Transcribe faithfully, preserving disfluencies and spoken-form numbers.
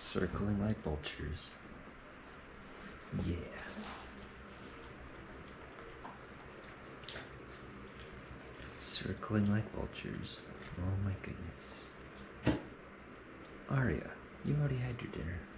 Circling like vultures. Yeah. Circling like vultures. Oh my goodness. Arya, you already had your dinner.